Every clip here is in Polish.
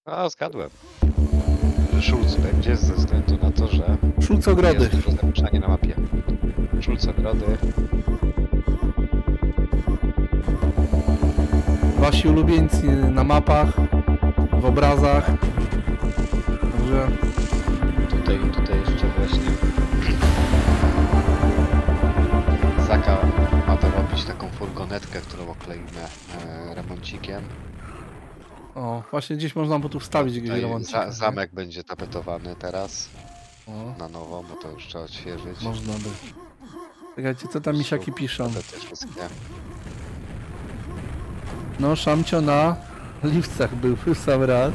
A, zgadłem. Że Schulz będzie ze względu na to, że Szulcogrody. jest dużo zamieszania na mapie. Schulzogrody. Wasi ulubieńcy na mapach, w obrazach. Także Tutaj jeszcze właśnie Zaka ma dorobić taką furgonetkę, którą okleimy remoncikiem. o, właśnie gdzieś można by tu wstawić gdzieś remoncik. Zamek będzie tapetowany teraz O, na nowo, bo to już trzeba odświeżyć. można by. Czekajcie, co tam misiaki piszą? Te wszystkie. No, Szamcio na liwcach był w sam raz.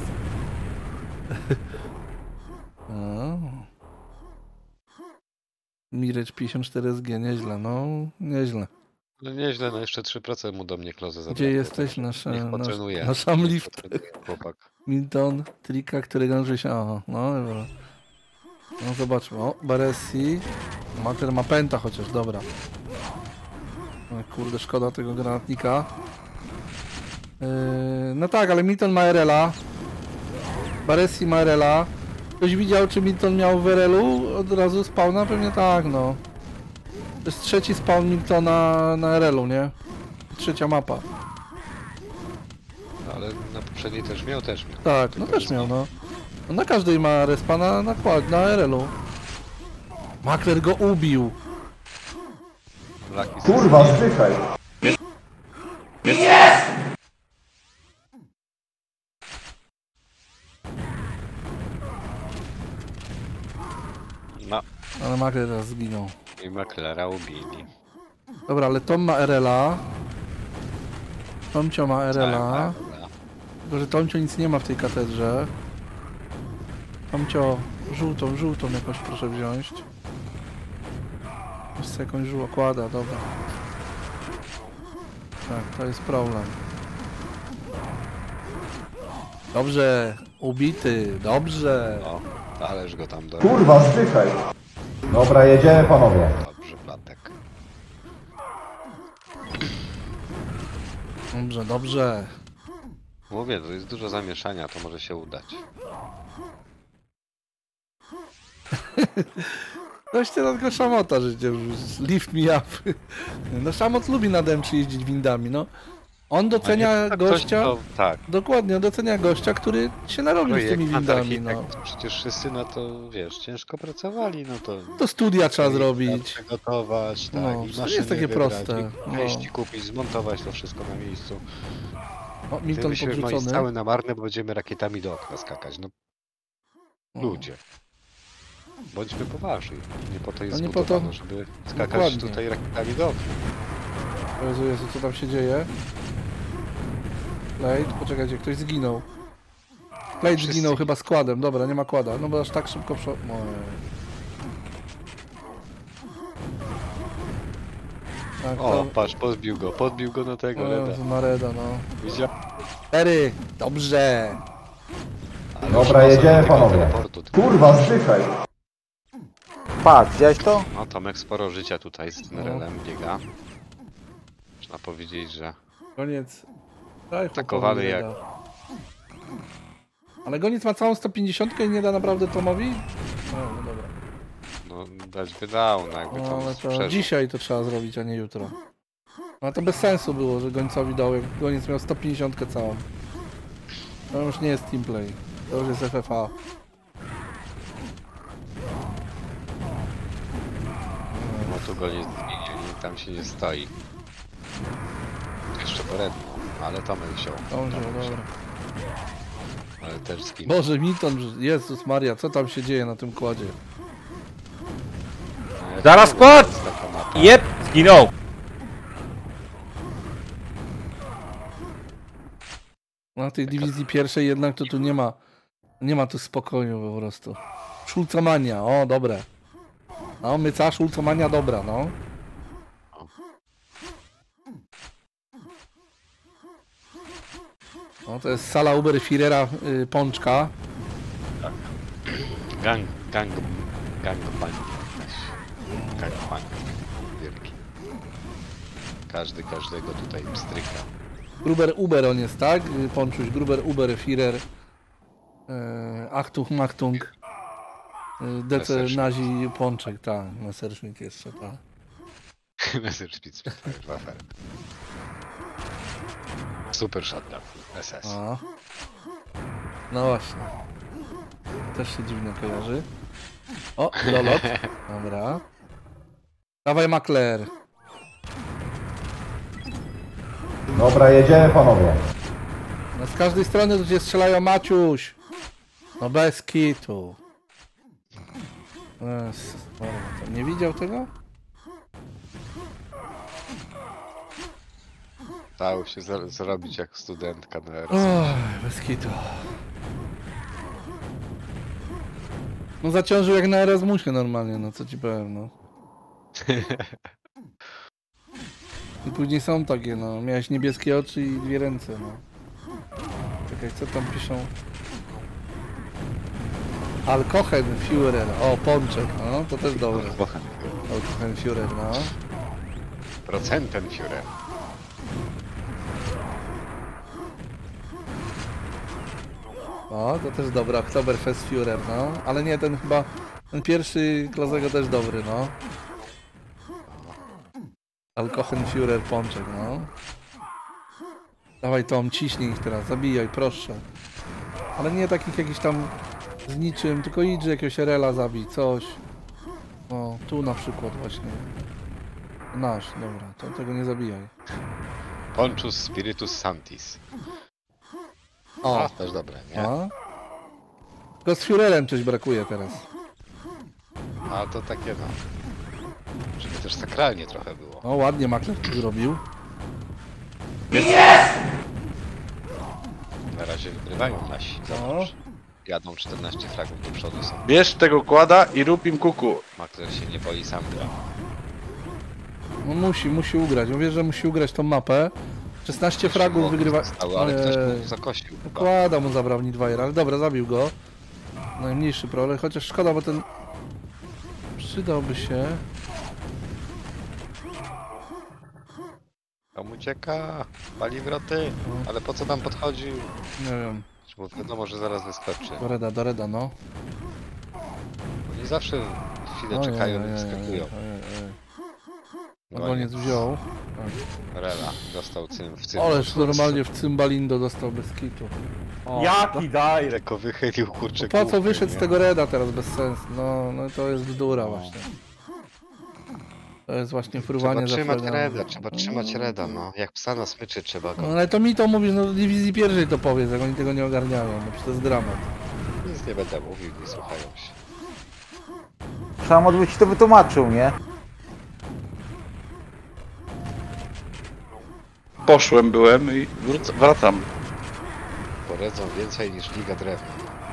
O. Mireć 54SG, nieźle, no, nieźle. No nieźle, no jeszcze 3% mu do mnie klozę zabrało. Gdzie jesteś? Niech Nasz potrenuje. sam lift. Chłopak. Milton, Trika, którego należy się. Aha, no dobra. No zobaczmy. O, Baresi. Mater ma pęta chociaż, dobra. O, kurde, szkoda tego granatnika. No tak, ale Milton ma RL-a. Baresi ma RL-a. Ktoś widział, czy Milton miał w RL-u od razu spawna? Pewnie tak, no. To jest trzeci spawn Miltona na RL-u, nie? Trzecia mapa. No, ale na poprzedniej też miał. Tak, no też miał, no. No na każdej ma respa na RL-u. Makler go ubił. Kurwa, zdychaj! No Ale Makler teraz zginął. i Maklera ubili. Dobra, ale Tom ma RL-a. Tomcio ma RL-a. Dobra. Tylko, że Tomcio nic nie ma w tej katedrze. Tomcio, żółtą jakąś proszę wziąć. Jeszcze jakąś żółkłada, dobra. Tak, to jest problem. Dobrze, ubity, dobrze. O, ależ go tam do... Kurwa, zdychaj! Dobra, jedziemy panowie. Dobrze, Platek. Dobrze, dobrze. Mówię, to jest dużo zamieszania, to może się udać. Weźcie na tego Szamota, że lift me up. No Szamot lubi na M3 jeździć windami, no. On docenia gościa, tak. dokładnie, on docenia gościa, który się narobił z tymi windami, no. Przecież wszyscy na to, wiesz, ciężko pracowali, no to... To studia trzeba zrobić. Przygotować, tak, No, i to nie maszyny jest takie wybrać, proste. i części kupić, zmontować to wszystko na miejscu. O, Ty Milton myślisz, że ma iść podrzucony. cały na marne, bo będziemy rakietami do okna skakać, no O. ludzie. Bądźmy poważni. Nie po to jest No nie po to- zbudowano, żeby skakać Dokładnie. tutaj rakietami do okna. Jezu, co tam się dzieje? Plate, poczekajcie, ktoś zginął. Plate Wszyscy zginął chyba składem, dobra, nie ma kłada, no bo aż tak szybko Tak, O, patrz, podbił go na tego Reda. na Reda, no. Widział? Ery, dobrze. Ale Dobra, już jedziemy, tego panowie. teleportu. Kurwa, zdychaj! Patrz, widziałeś to? No, Tomek sporo życia tutaj z Nerelem biega. Można powiedzieć, że Koniec. Daj Atakowany chłopowi jak- Reda. Ale Goniec ma całą 150 i nie da naprawdę Tomowi? No dobra. no dać by dał, no jakby No to ale to przeżył. dzisiaj to trzeba zrobić, a nie jutro. No to bez sensu było, że Gońcowi dał, jak Goniec miał 150 całą. To już nie jest teamplay, to już jest FFA. No tu go nie zmieni, tam się nie stoi. Jeszcze poredno, ale Tomek wziął. Dobrze, Tomek wziął, dobra. ale też zginął. Boże, Milton, Jezus Maria, co tam się dzieje na tym kładzie? No, ja Zaraz ci mówię, patrz! to jest taka mapa. Jep, zginął! Na tej dywizji pierwszej jednak to tu nie ma tu spokoju po prostu. Szulcomania, o dobre. No, myca, szulcomania dobra, no. No to jest sala Uberführera Pączka. Gangbang jakaś. Gangbang wielki. Każdy każdego tutaj pstryka. Gruber Uber on jest, tak? Pączuś, Gruber Uber Führer. Achtung, Machtung. DC Messerschmitt. Nazi Pączek, tak. Messerschmitt jeszcze, tak. Messerschmitt, Waffe. Super shotgun, SS. A. No właśnie. Też się dziwnie kojarzy. O, Lolot. Dobra. Dawaj Makler. Dobra, jedziemy panowie. No z każdej strony tu cię strzelają, Maciuś. No bez kitu. To nie widział tego? Dało się zrobić jak studentka na RS. Oj, bez kitu. No zaciążył jak na Erasmusie normalnie, no co ci powiem, no. I później są takie, no. Miałeś niebieskie oczy i dwie ręce, no. Czekaj, co tam piszą? Alkohenführer. O, pączek, no. To też dobre. Alkohenführer, no. Procentenführer. O, to też dobra. Oktoberfestführer, no. Ale nie, ten chyba... Ten pierwszy Klozego też dobry, no. Alkohenführer, pączek, no. Dawaj Tom, ciśnij ich teraz, zabijaj, proszę. Ale nie takich jakichś tam z niczym, tylko idź, że jakiegoś rela zabij, coś. O, tu na przykład właśnie. Nasz, dobra, to tego nie zabijaj. Ponchus Spiritus Santis. O, A, też dobre, nie? a? Tylko z Führerem coś brakuje teraz. A to takie no. Żeby też sakralnie trochę było. O, ładnie Makler tu zrobił. Na razie wygrywają nasi. No. Zobacz. Jadą 14 fragów do przodu są. Bierz tego kłada i rób im kuku. Makler się nie boi, sam gra. No musi ugrać. Mówię, że musi ugrać tą mapę. 16 fragów wygrywa. Zostały, ale ktoś mu zakosił chyba. Kłada mu zabrał Nidwire, ale dobra, zabił go. Najmniejszy problem, chociaż szkoda, bo ten przydałby się. Tam ucieka, pali wroty, ale po co tam podchodził? Nie wiem, Bo wiadomo, że zaraz wyskoczy. do Reda, no. Oni zawsze chwilę czekają i wyskakują. Koniec wziął. Rela dostał w cym. Ależ normalnie w cymbalindo dostał bez kitu. Jaki daj! Lekko wychylił kurczę. Po co główkę, wyszedł z nie? tego Reda teraz bez sensu? No to jest bzdura właśnie. To jest właśnie fruwanie Trzeba za trzymać fragami. Reda, trzeba trzymać Reda, no. Jak psa na smyczy trzeba No go. ale to mi to mówisz, no w dywizji pierwszej to powiedz, jak oni tego nie ogarniają, no przecież to jest dramat. Nic nie będę mówił, nie słuchają się. Trzeba by ci to wytłumaczył, nie? Poszłem, byłem i wracam. Poredzą więcej niż Liga Drewna.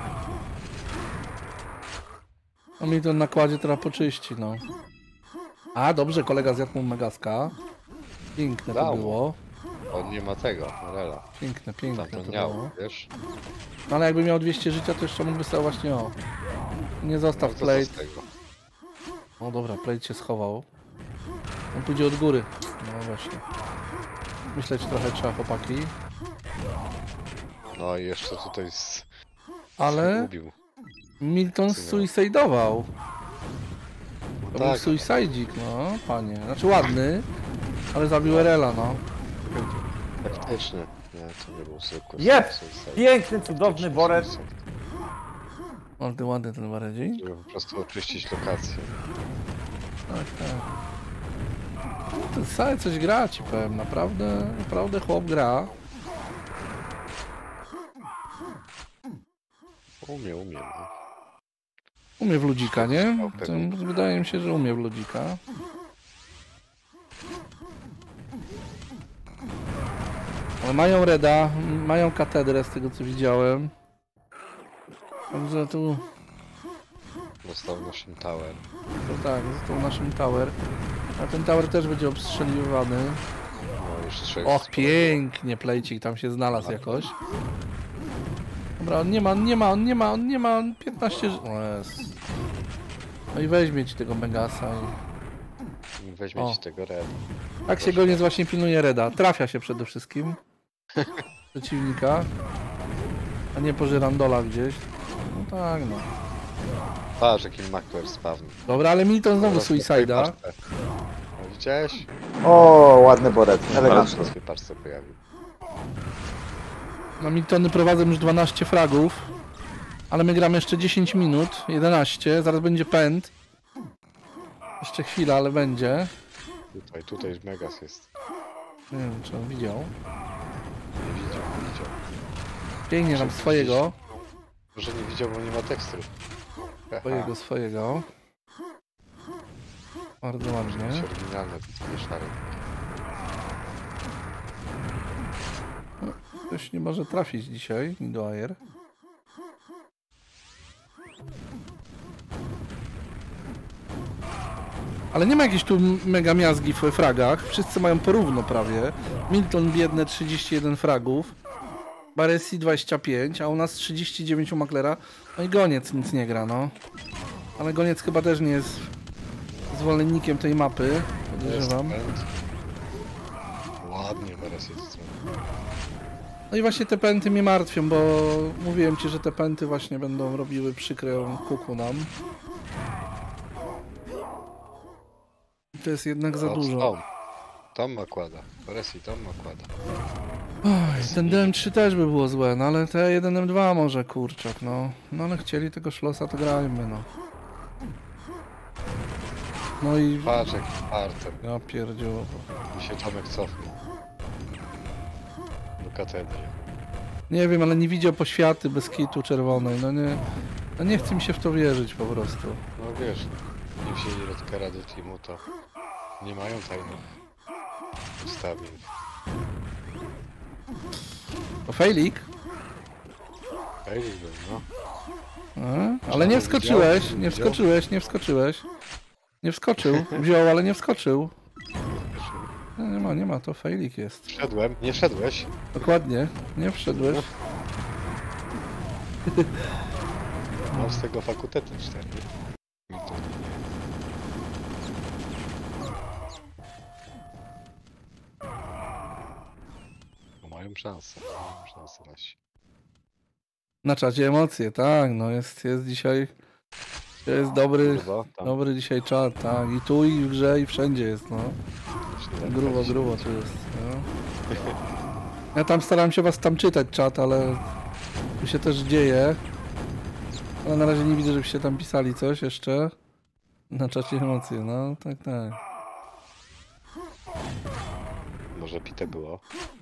No mi to na kładzie teraz poczyści, no. A, dobrze, kolega zjadł mu Megaska. Piękne to Dał mu. było. On nie ma tego, Rela. Piękne Tam to to było. miał, wiesz? No ale jakby miał 200 życia, to jeszcze mógłby sobie właśnie o. Nie zostaw No to co plate. z tego? O dobra, plate się schował. On pójdzie od góry. No właśnie. Myśleć trochę trzeba, chłopaki. No i jeszcze tutaj Ale zgubił. Milton Co miał? suicidował. To był tak. suicidzik, no panie. Znaczy ładny, ale zabił Erela, no. Taktyczny. Nie, to nie był zwykły. Jep! suicide. Piękny, cudowny worek. O, ty ładny ten waredzi. Żeby po prostu oczyścić lokację. Tak, tak. Ten cały coś gra, ci powiem. Naprawdę chłop gra. Umie, no. Umie w ludzika, nie? No, pewnie. Wydaje mi się, że umie w ludzika. Ale mają Reda, mają katedrę z tego co widziałem. Także tu, Dostał naszym tower. to tak, został naszym tower. A ten tower też będzie obstrzeliwany. No już 3. Och, pięknie, plejcik tam się znalazł jakoś. Dobra, on nie ma, on 15 O jest. No i weźmie ci tego Megasa i... Weźmie O. ci tego Reda. Tak się goniec właśnie pilnuje Reda. Trafia się przede wszystkim. Przeciwnika. A nie po żyrandola gdzieś. No tak, no. Patrz, jaki makler spawn. Dobra, ale Milton znowu Teraz na Suicide'a. swojej parce. No, widziałeś? O, ładny Borec, Patrz, elegancko. na swojej parce pojawił. No Miltony prowadzą już 12 fragów. Ale my gramy jeszcze 10 minut, 11, zaraz będzie pęd. Jeszcze chwila, ale będzie. Tutaj Megas jest. Nie wiem, czy on widział. Nie widział. Biegnie nam swojego. Może nie widział, bo nie ma tekstu. Swojego. Bardzo ładnie. Oryginalne, to nie szary. Ktoś nie może trafić dzisiaj, Nidoair. Ale nie ma jakiejś tu mega miazgi w fragach. Wszyscy mają porówno prawie. Milton biedne 31 fragów. Baresi 25, a u nas 39 u Maklera. No i Goniec nic nie gra, no. Ale Goniec chyba też nie jest zwolennikiem tej mapy, podejrzewam. Ładnie teraz jest. No i właśnie te pęty mnie martwią, bo mówiłem ci, że te pęty właśnie będą robiły przykre kuku nam. I to jest jednak za dużo. Tom nakłada. Resi Tom nakłada. Oj, ten DM3 też by było złe, no ale te 1M2 może, kurczak, no. No ale chcieli tego szlosa, to grajmy, no. No i... Patrz jaki parter. Ja pierdziu. Mi się Tomek cofnął. Do katedry. Nie wiem, ale nie widział poświaty bez kitu czerwonej, no nie... No nie chce mi się w to wierzyć po prostu. No wiesz, nie wzięli Rodkera do teamu, to nie mają tajnych ustawień. To fejlik? Failing był, no. Ale nie wskoczyłeś, nie wskoczyłeś, nie wskoczyłeś. Nie wskoczył, wziął, ale nie wskoczył. No, nie ma, to fejlik jest. Wszedłem, nie wszedłeś. Dokładnie, nie wszedłeś. Mam z tego fakultetu 4. No mają szansę nasi. Na czacie emocje, tak, no jest dzisiaj... Jest dobry dzisiaj czat, tak. I tu, i w grze, i wszędzie jest, no. Grubo tu jest, no. Ja tam staram się was tam czytać czat, ale tu się też dzieje. Ale na razie nie widzę, żebyście tam pisali coś jeszcze. Na czacie emocje, no, tak. Może pite było.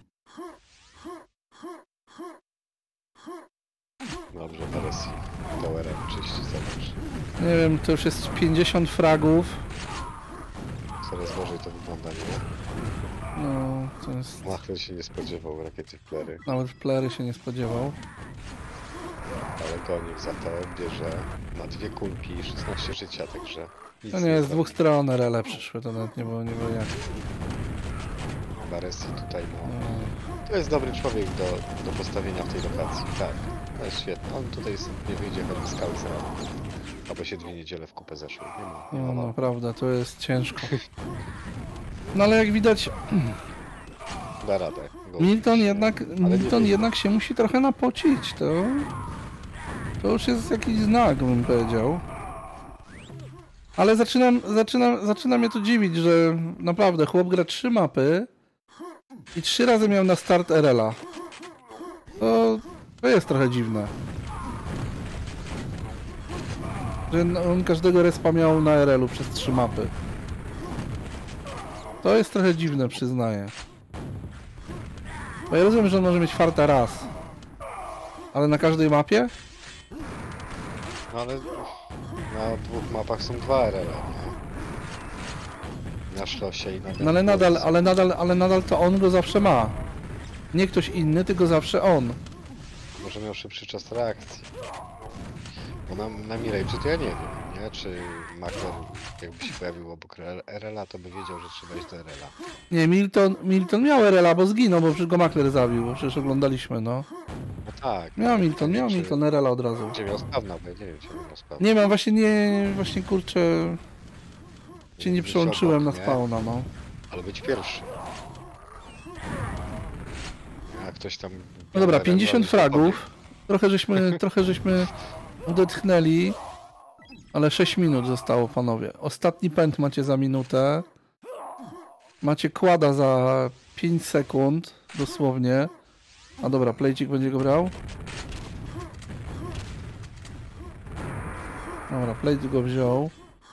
Dobrze, Baresi. Towerem czyści, zobacz. Nie wiem, to już jest 50 fragów. Coraz gorzej to wygląda, nie? No, to jest... Machler się nie spodziewał rakiety w plery, Nawet w plery się nie spodziewał. ale Goniek za to bierze na 2 kulki i 16 życia, także... nic To nie, z zrobi. dwóch stron rele przyszły, to nawet nie było jak. Baresi tutaj, no... To jest dobry człowiek do postawienia w tej lokacji, tak. To jest świetne. On tutaj nie wyjdzie choćby skały zero. Albo się 2 niedziele w kupę zeszły. Nie ma. No naprawdę, to jest ciężko. No ale jak widać, Da radę. Milton jednak się musi trochę napocić, to już jest jakiś znak, bym powiedział. Ale zaczyna mnie to dziwić, że naprawdę chłop gra 3 mapy i 3 razy miał na start RL-a. To jest trochę dziwne. Że on każdego respa miał na RL-u przez 3 mapy. To jest trochę dziwne, przyznaję. Bo ja rozumiem, że on może mieć farta raz. Ale na każdej mapie? No ale na 2 mapach są 2 RL, nie? Na szlosie i na... No ale nadal to on go zawsze ma. Nie ktoś inny, tylko zawsze on. Może miał szybszy czas reakcji. Bo na Mirage to ja nie wiem, nie? Czy Makler jakby się pojawił obok RL-a, to by wiedział, że trzeba iść do RL-a. Nie, Milton miał RL-a, bo zginął, bo przecież go Makler zabił, bo przecież oglądaliśmy, no. No tak. Miał Milton RL-a od razu. Gdzie miał spawna, bo ja nie wiem, czy miał spawna. Nie mam, właśnie kurczę... Cię nie przełączyłem na spawna, no. Ale być pierwszy. Jak ktoś tam... No dobra, 50 fragów. Trochę żeśmy odetchnęli, ale 6 minut zostało, panowie. Ostatni pęd macie za minutę. Macie kłada za 5 sekund, dosłownie. A dobra, plejcik będzie go brał. Dobra, plejcik go wziął.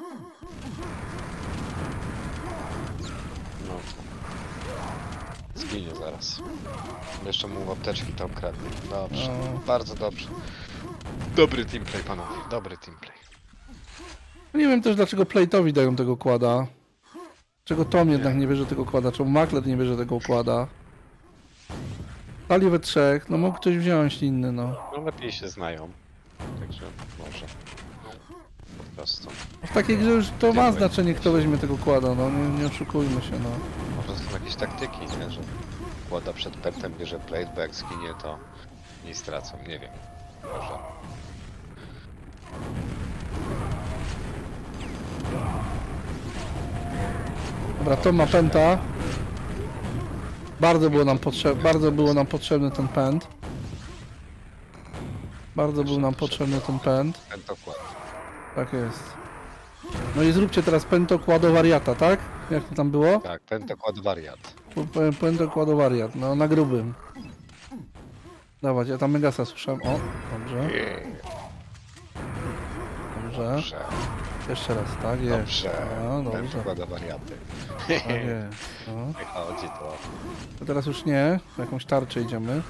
No. Zginie zaraz. Jeszcze mu apteczki tam kradnie. Dobrze, No. bardzo dobrze. Dobry teamplay, panowie, dobry teamplay. Nie wiem też, dlaczego plejtowi dają tego kłada. Czego Tom jednak nie bierze tego kłada, czemu Makler nie bierze tego kłada. Stali we trzech, no mógł ktoś wziąć inny, no. No lepiej się znają. Także może. Po prostu. W takiej grze już to ma znaczenie, kto weźmie tego kłada, no nie oszukujmy się, no. Może są jakieś taktyki, nie? Że kłada przed pentem, bierze plate, bo jak zginie to nie stracą, nie wiem. Może. Dobra, Tom ma pęta. Bardzo było nam potrzebny ten pęd. Bardzo był nam potrzebny ten pęd. Pentokład. Tak jest. No i zróbcie teraz pentokładowariata, tak? Jak to tam było? Tak, pentokład wariat. Pentokładowariat, no na grubym. Dawać, ja tam Megasa słyszałem. O, dobrze. Dobrze. Dobrze, Jeszcze raz, tak jest. dobrze. No, dobrze. Pentokład wariaty. Tak jest. No. Nie chodzi to. To teraz już nie. W jakąś tarczę idziemy.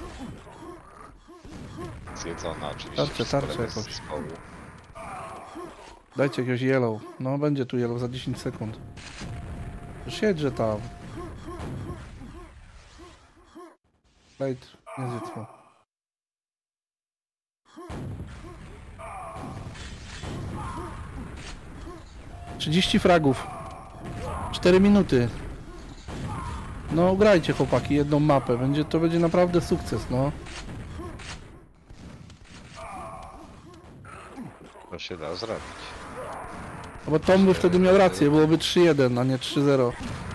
Zjedzona oczywiście. Tarczę, przez tarczę kolegę z jakąś. zespołu. Dajcie jakiegoś yellow. No będzie tu yellow za 10 sekund. Siedźże tam. Light, nie zjedz mu. ...30 fragów. 4 minuty. No grajcie chłopaki, jedną mapę. To będzie naprawdę sukces, no. To się da zrobić. No bo Tom by wtedy miał rację, byłoby 3-1, a nie 3-0.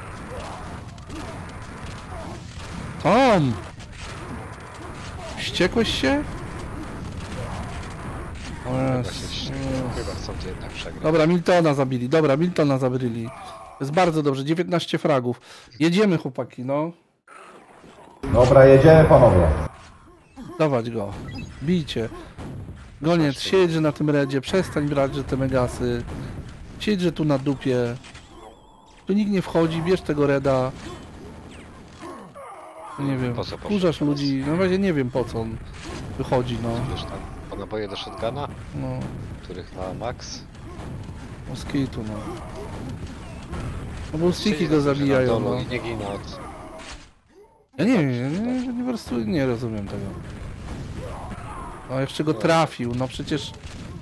Tom! Wściekłeś się? O Jezus. Chyba chcą to jednak przegrać. Dobra, Miltona zabili. Jest bardzo dobrze, 19 fragów. Jedziemy chłopaki, no. Dobra, jedziemy panowie. Dawać go. Bijcie. Goniec, siedź na tym redzie, przestań brać że te megasy. Siedź tu na dupie. Tu nikt nie wchodzi, bierz tego reda. Nie wiem, Po co poszedł wkurzasz teraz? ludzi, no właśnie nie wiem po co on wychodzi, no. Wiesz tam, po naboje do shotguna, No, których ma max. moskitu, no. No bo stiki go zabijają, no. I nie giną od... Ja nie wiem, ja po prostu nie rozumiem tego. No jeszcze go trafił, no przecież...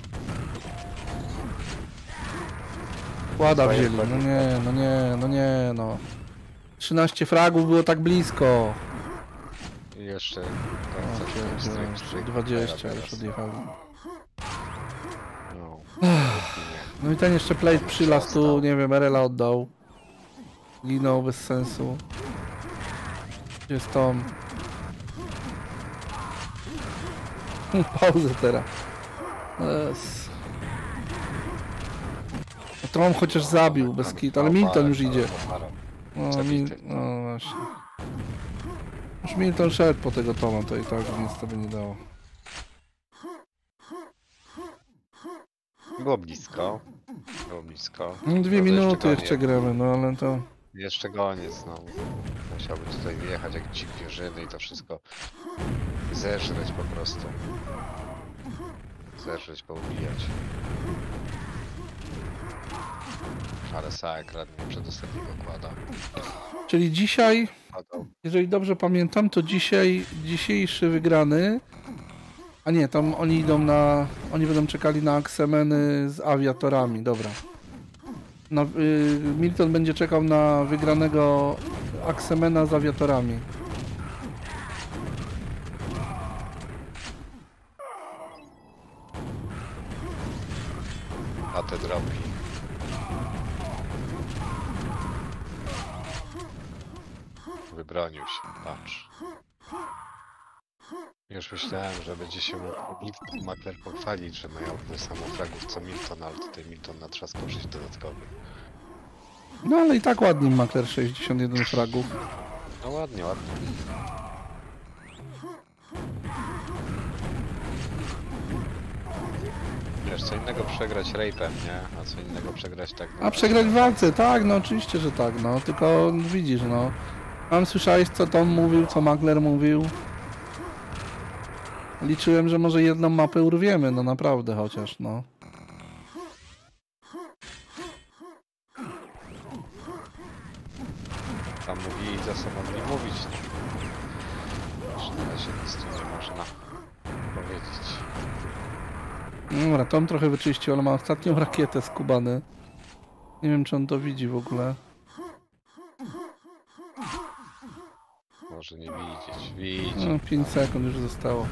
Kłada wzięli, no nie, no. 13 fragów było tak blisko. I jeszcze... O, 20 już odjechali. No. No i ten jeszcze plate przylazł tu, nie wiem, Erela oddał. Ginął bez sensu. Gdzie jest Tom? Pauzę teraz. Yes. No Tom chociaż zabił bez kit, ale Milton już idzie. No, no właśnie. Już Milton szedł po tego Toma, to i tak nic to by nie dało. Było blisko. Było blisko. No, 2 To minuty goniec. jeszcze gramy, no ale to... Jeszcze goniec znowu. Musiałby tutaj wyjechać jak dzik wieżyny i to wszystko zeżreć po prostu. Zeżreć, poubijać. Ale Saek radnie przedostatniego kłada. Czyli dzisiaj, Padał. jeżeli dobrze pamiętam, to dzisiejszy wygrany... A nie, tam oni idą na... Oni będą czekali na Aksemeny z awiatorami, dobra. No, Milton będzie czekał na wygranego Aksemena z awiatorami. A te drogi. Wybronił się, patrz. Już myślałem, że będzie się mógł makler pochwalić, że mają tyle samo fragów co Milton, ale tutaj Milton natrzaskał 6 dodatkowych. No ale i tak ładnie makler 61 fragów. No ładnie, ładnie. Wiesz, co innego przegrać rape'em, nie? A co innego przegrać tak... A przegrać w walce, tak, no oczywiście, że tak, no. Tylko widzisz, no. Słyszałeś co Tom mówił, co makler mówił? Liczyłem, że może jedną mapę urwiemy, no naprawdę chociaż, no. Tam mówili za sobą nie mówić. Że na razie nic tu nie można powiedzieć. Dobra, Tom trochę wyczyścił, ale ma ostatnią rakietę skubany. Nie wiem, czy on to widzi w ogóle. Może nie widzieć. Widzi. No, 5 sekund już zostało.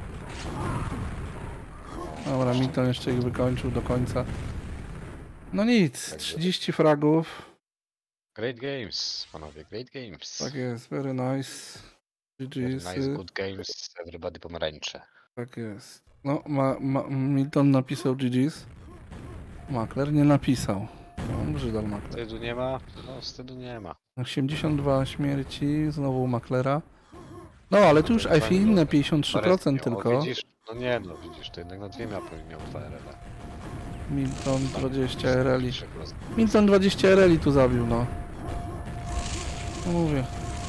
Dobra, Milton jeszcze ich wykończył do końca. No nic, 30 fragów. Great games, panowie, great games. Tak jest, very nice. Very GG's. nice, good games, everybody pomarańcze. Tak jest. No, Milton napisał GG's. Makler nie napisał. No, brzydal Makler. Wstydu nie ma? No, wstydu nie ma. 82 śmierci, znowu Maklera. No, ale tu już EFI inne, 53% tylko. Widzisz? No nie, no widzisz, to jednak na 2 mapy miał 2 RL. Milton 20 RL. Milton 20 RL tu zabił, no. No mówię.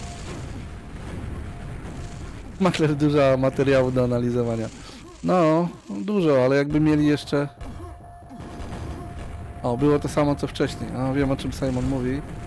Makler dużo materiału do analizowania. No, dużo, ale jakby mieli jeszcze... O, było to samo co wcześniej. No, wiem o czym Simon mówi.